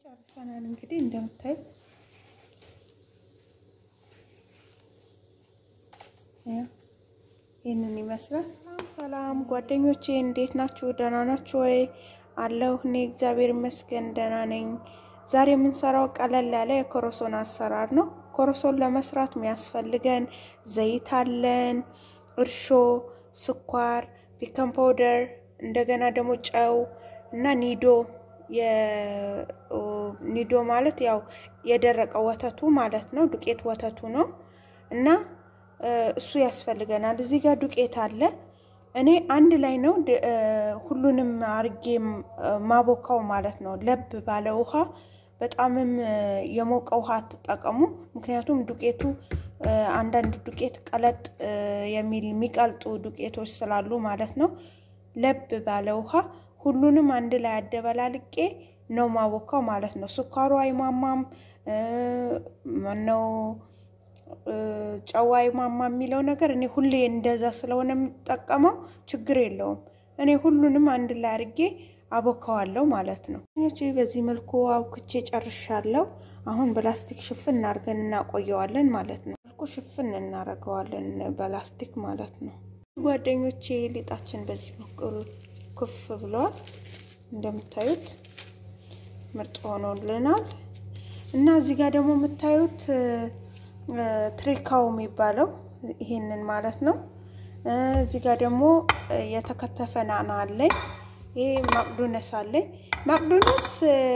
ጨርሰናል እንግዲህ እንደምታዩት ይሄንን ይመስላል። ሰላም ጓደኞቼ እንዴት ናችሁ? ደህና ናችሁ ወይ? አለሁ እኔ እግዚአብሔር ይመስገን ደህና ነኝ። ዛሬ የምንሰራው ቀለል ያለ የኮሮሶን አሰራር ነው። ኮሮሶን ለመስራት የሚያስፈልገን ዘይት አለን፣ እርሾ፣ ስኳር፣ ቤኪንግ ፓውደር፣ እንደገና ደግሞ ጨው እና ኒዶ ማለት ያው የደረቀ ወተቱ ማለት ነው። ዱቄት ወተቱ ነው እና እሱ ያስፈልገናል። እዚህ ጋር ዱቄት አለ። እኔ አንድ ላይ ነው ሁሉንም አርጌ ማቦካው ማለት ነው። ለብ ባለ ውሃ፣ በጣምም የሞቀ ውሃ ተጠቀሙ። ምክንያቱም ዱቄቱ አንዳንድ ዱቄት ቀለጥ የሚቀልጡ ዱቄቶች ስላሉ ማለት ነው። ለብ ባለ ውሃ ሁሉንም አንድ ላይ አደበላልቄ ነው ማቦካው ማለት ነው። ስኳሩ አይማማም ነው ጨዋይ ማማ የሚለው ነገር እኔ ሁሌ እንደዛ ስለሆነ የምጠቀመው ችግር የለውም። እኔ ሁሉንም አንድ ላይ አርጌ አቦካዋለሁ ማለት ነው። እቺ በዚህ መልኩ አውክቼ ጨርሻለሁ። አሁን በላስቲክ ሽፍን አርገን እናቆየዋለን ማለት ነው። መልኩ ሽፍን እናረጋዋለን በላስቲክ ማለት ነው። ጓደኞቼ ሊጣችን በዚህ በኩል ኩፍ ብሏል። እንደምታዩት ምርጥ ሆኖልናል እና እዚህ ጋር ደግሞ የምታዩት ትሪካው የሚባለው ይሄንን ማለት ነው። እዚህ ጋር ደግሞ የተከተፈ ናና አለኝ። ይሄ ማቅዱነስ አለኝ። ማቅዱነስ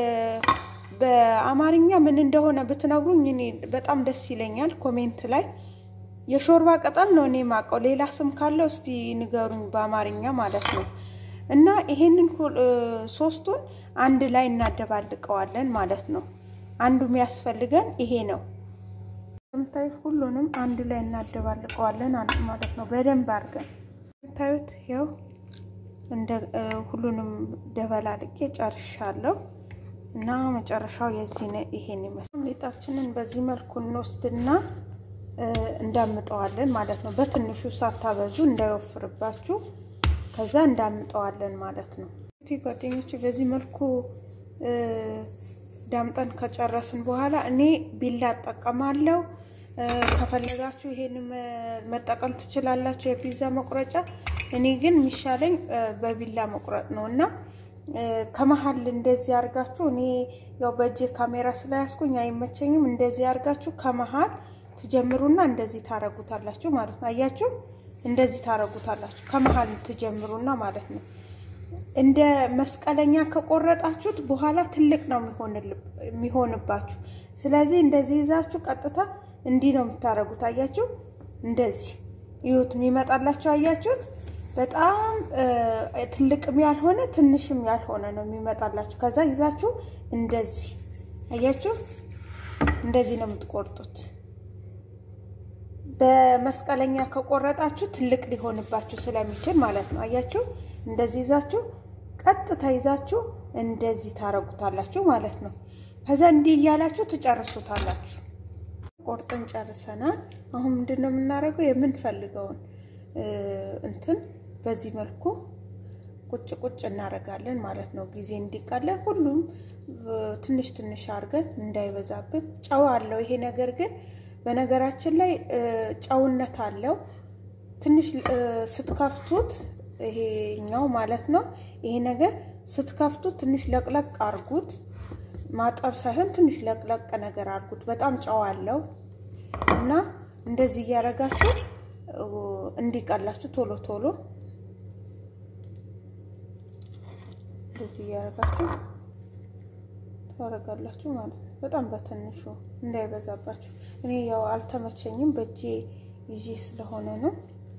በአማርኛ ምን እንደሆነ ብትነግሩኝ እኔ በጣም ደስ ይለኛል። ኮሜንት ላይ የሾርባ ቅጠል ነው እኔ ማቀው። ሌላ ስም ካለው እስቲ ንገሩኝ በአማርኛ ማለት ነው። እና ይሄንን ሶስቱን አንድ ላይ እናደባልቀዋለን ማለት ነው። አንዱ የሚያስፈልገን ይሄ ነው። እንደምታዩት ሁሉንም አንድ ላይ እናደባልቀዋለን ማለት ነው። በደንብ አርገን እንደምታዩት ያው እንደ ሁሉንም ደበላልቄ ጨርሻለሁ እና መጨረሻው ይሄን ይመስላል። ሊጣችንን በዚህ መልኩ እንወስድና እንዳምጠዋለን ማለት ነው። በትንሹ ሳታበዙ እንዳይወፍርባችሁ ከዛ እንዳምጠዋለን ማለት ነው። ጓደኞቼ በዚህ መልኩ ዳምጠን ከጨረስን በኋላ እኔ ቢላ ተጠቀማለሁ። ከፈለጋችሁ ይሄን መጠቀም ትችላላችሁ የፒዛ መቁረጫ። እኔ ግን የሚሻለኝ በቢላ መቁረጥ ነውና ከመሃል እንደዚህ አርጋችሁ እኔ ያው በእጄ ካሜራ ስላያስኩኝ አይመቸኝም። እንደዚህ አርጋችሁ ከመሃል ትጀምሩና እንደዚህ ታረጉታላችሁ ማለት ነው። አያችሁ? እንደዚህ ታረጉታላችሁ ከመሃል ትጀምሩና ማለት ነው። እንደ መስቀለኛ ከቆረጣችሁት በኋላ ትልቅ ነው የሚሆንባችሁ። ስለዚህ እንደዚህ ይዛችሁ ቀጥታ እንዲህ ነው የምታረጉት። አያችሁ? እንደዚህ ይሁት የሚመጣላችሁ አያችሁት? በጣም ትልቅም ያልሆነ ትንሽም ያልሆነ ነው የሚመጣላችሁ። ከዛ ይዛችሁ እንደዚህ አያችሁ? እንደዚህ ነው የምትቆርጡት። በመስቀለኛ ከቆረጣችሁ ትልቅ ሊሆንባችሁ ስለሚችል ማለት ነው። አያችሁ? እንደዚህ ይዛችሁ ቀጥታ ይዛችሁ እንደዚህ ታረጉታላችሁ ማለት ነው። ከዛ እንዲህ ያላችሁ ትጨርሱታላችሁ። ቆርጠን ጨርሰናል። አሁን ምንድነው የምናረገው? የምንፈልገውን በዚህ መልኩ ቁጭ እናረጋለን ማለት ነው። ጊዜ እንዲቀለን ሁሉም ትንሽ ትንሽ አርገን እንዳይበዛብን። ጨው አለው ይሄ ነገር ግን በነገራችን ላይ ጨውነት አለው። ትንሽ ስትከፍቱት ይሄኛው ማለት ነው። ይሄ ነገር ስትከፍቱት ትንሽ ለቅለቅ አርጉት። ማጠብ ሳይሆን ትንሽ ለቅለቅ ነገር አርጉት። በጣም ጨው አለው እና እንደዚህ ያረጋችሁ እንዲቀላችሁ ቶሎ ቶሎ እንደዚህ ያረጋችሁ ታረጋላችሁ ማለት ነው። በጣም በትንሹ እንዳይበዛባችሁ። እኔ ያው አልተመቸኝም በእጄ ይዤ ስለሆነ ነው።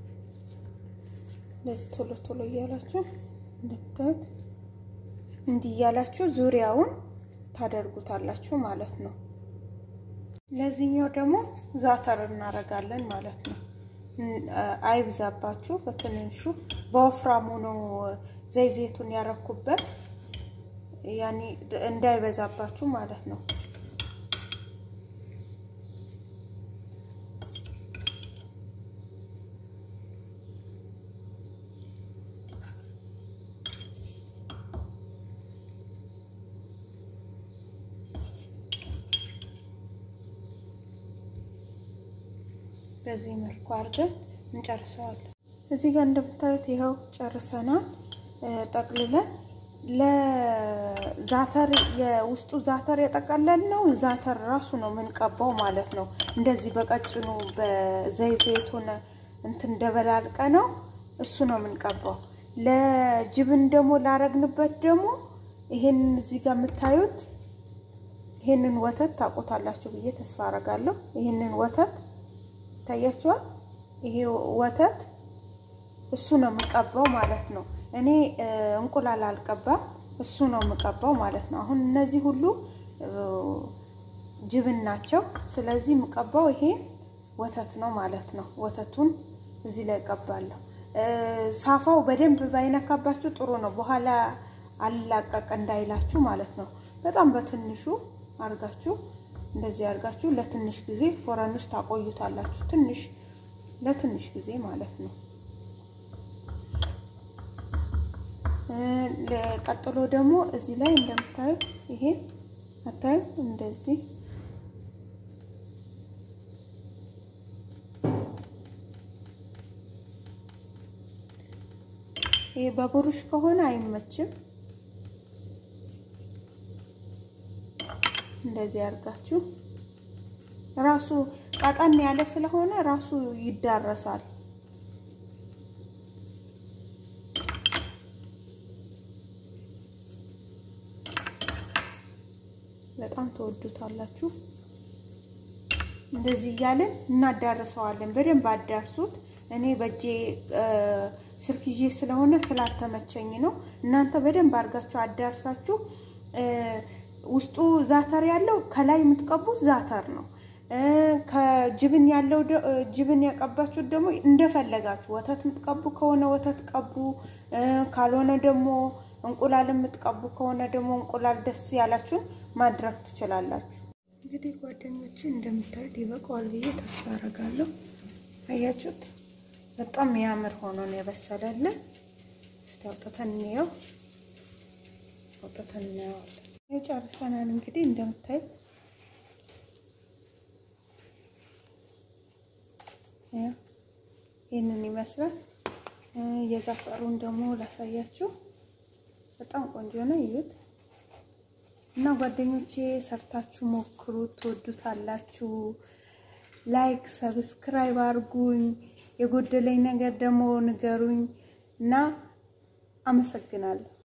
ለዚህ ቶሎ ቶሎ ያላችሁ እንደምታዩት እንዲህ ያላችሁ ዙሪያውን ታደርጉታላችሁ ማለት ነው። ለዚህኛው ደግሞ ዛተር እናረጋለን ማለት ነው። አይብዛባችሁ በትንሹ። በወፍራሙ ነው ዘይቱን ያረኩበት ያኒ እንዳይበዛባችሁ ማለት ነው። በዚህ መልኩ አድርገን እንጨርሰዋለን። እዚህ ጋር እንደምታዩት ይሄው ጨርሰናል። ጠቅልለን ለዛተር የውስጡ ዛተር የጠቀለልነው ዛተር ራሱ ነው ምንቀባው ማለት ነው። እንደዚህ በቀጭኑ በዘይቱን እንትን ደበላልቀ ነው እሱ ነው ምንቀባው። ለጅብን ደግሞ ላረግንበት ደግሞ ይሄን እዚህ ጋር የምታዩት ይሄንን ወተት ታቆታላችሁ ብዬ ተስፋ አረጋለሁ። ይሄንን ወተት ታያችኋል። ይሄ ወተት እሱ ነው ምቀባው ማለት ነው። እኔ እንቁላል አልቀባም፣ እሱ ነው ምቀባው ማለት ነው። አሁን እነዚህ ሁሉ ጅብን ናቸው። ስለዚህ ምቀባው ይሄ ወተት ነው ማለት ነው። ወተቱን እዚህ ላይ ቀባለሁ። ሳፋው በደንብ ባይነካባችሁ ጥሩ ነው፣ በኋላ አላቀቅ እንዳይላችሁ ማለት ነው። በጣም በትንሹ አርጋችሁ እንደዚህ አርጋችሁ ለትንሽ ጊዜ ፎረን ውስጥ ታቆዩታላችሁ። ለትንሽ ጊዜ ማለት ነው። ለቀጥሎ ደግሞ እዚህ ላይ እንደምታዩት ይሄ አታዩ እንደዚህ ይሄ በብሩሽ ከሆነ አይመችም። እንደዚህ አርጋችሁ ራሱ ቀጠን ያለ ስለሆነ ራሱ ይዳረሳል። በጣም ተወዱታላችሁ። እንደዚህ ያለን እናዳርሰዋለን። በደንብ አዳርሱት። እኔ በእጄ ስልክዬ ስለሆነ ስላልተመቸኝ ነው። እናንተ በደንብ አርጋችሁ አዳርሳችሁ ውስጡ ዛተር ያለው ከላይ የምትቀቡት ዛተር ነው። ከጅብን ያለው ጅብን ያቀባችሁ ደግሞ እንደፈለጋችሁ ወተት የምትቀቡ ከሆነ ወተት ቀቡ፣ ካልሆነ ደግሞ እንቁላል የምትቀቡ ከሆነ ደግሞ እንቁላል ደስ ያላችሁን ማድረግ ትችላላችሁ። እንግዲህ ጓደኞቼ እንደምታዩት ይበቃዋል ብዬ ተስፋ አረጋለሁ። አያችሁት? በጣም ያምር ሆኖ ነው የበሰለልን። እስቲ አውጥተን እንየው። ጨርሰናል። እንግዲህ እንደምታዩት ይሄንን ይመስላል። የዛፈሩን ደግሞ ላሳያችሁ። በጣም ቆንጆ ነው። እዩት እና ጓደኞቼ ሰርታችሁ ሞክሩት፣ ትወዱታላችሁ። ላይክ ሰብስክራይብ አርጉኝ። የጎደለኝ ነገር ደግሞ ንገሩኝ እና አመሰግናለሁ።